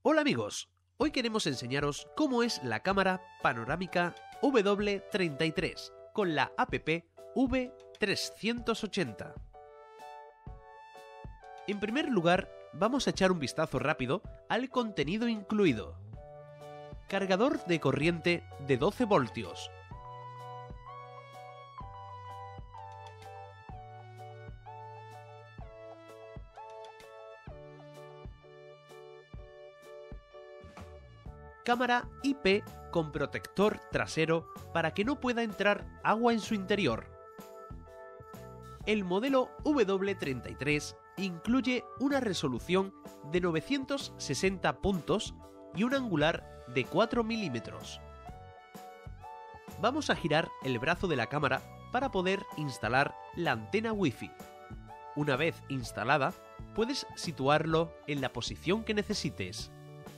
Hola amigos, hoy queremos enseñaros cómo es la cámara panorámica W33 con la app V380. En primer lugar, vamos a echar un vistazo rápido al contenido incluido. Cargador de corriente de 12 voltios. Cámara IP con protector trasero para que no pueda entrar agua en su interior. El modelo W33 incluye una resolución de 960 puntos y un angular de 4 milímetros. Vamos a girar el brazo de la cámara para poder instalar la antena Wi-Fi. Una vez instalada, puedes situarlo en la posición que necesites.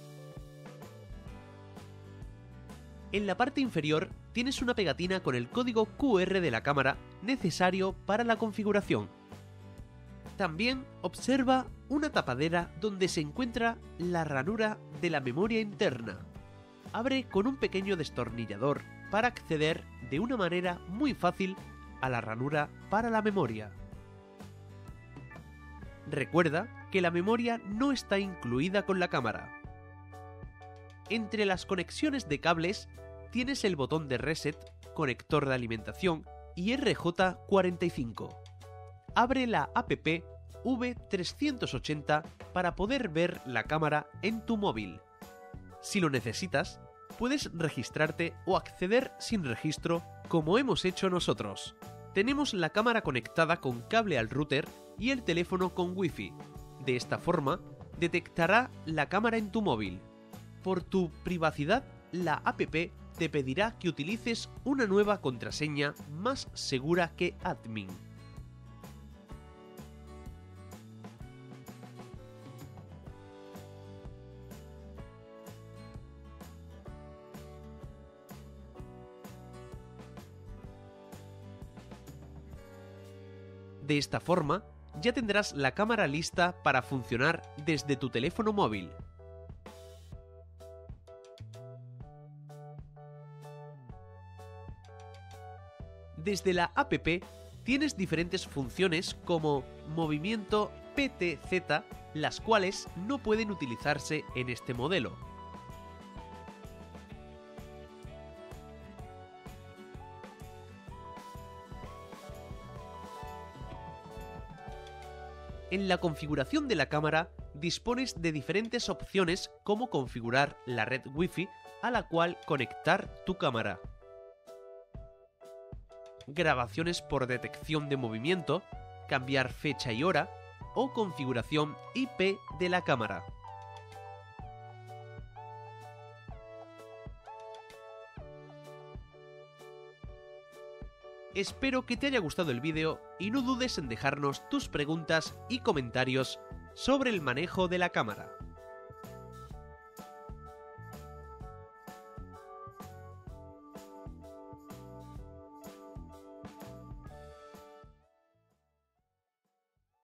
En la parte inferior tienes una pegatina con el código QR de la cámara necesario para la configuración. También observa una tapadera donde se encuentra la ranura de la memoria interna. Abre con un pequeño destornillador para acceder de una manera muy fácil a la ranura para la memoria. Recuerda que la memoria no está incluida con la cámara. Entre las conexiones de cables tienes el botón de reset, conector de alimentación y RJ45. Abre la app V380 para poder ver la cámara en tu móvil. Si lo necesitas, puedes registrarte o acceder sin registro como hemos hecho nosotros. Tenemos la cámara conectada con cable al router y el teléfono con Wi-Fi. De esta forma, detectará la cámara en tu móvil. Por tu privacidad, la app te pedirá que utilices una nueva contraseña más segura que admin. De esta forma, ya tendrás la cámara lista para funcionar desde tu teléfono móvil. Desde la app tienes diferentes funciones como movimiento PTZ, las cuales no pueden utilizarse en este modelo. En la configuración de la cámara dispones de diferentes opciones como configurar la red Wi-Fi a la cual conectar tu cámara. Grabaciones por detección de movimiento, cambiar fecha y hora o configuración IP de la cámara. Espero que te haya gustado el vídeo y no dudes en dejarnos tus preguntas y comentarios sobre el manejo de la cámara.